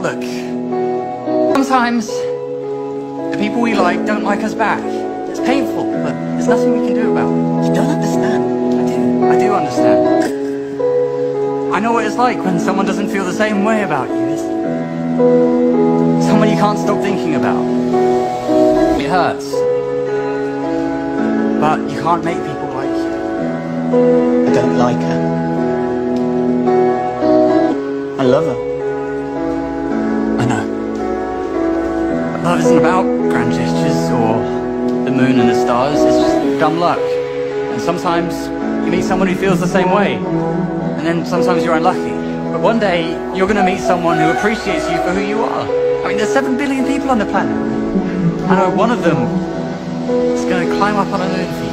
Look, sometimes the people we like don't like us back. It's painful, but there's nothing we can do about it. You don't understand. I do understand. I know what it's like when someone doesn't feel the same way about you. It's someone you can't stop thinking about. It hurts. But you can't make people like you. I don't like her. I love her. I know. But love isn't about grand gestures or the moon and the stars. It's just dumb luck. And sometimes you meet someone who feels the same way. And then sometimes you're unlucky. But one day you're going to meet someone who appreciates you for who you are. I mean, there's 7 billion people on the planet. I know one of them is going to climb up on a moon for you.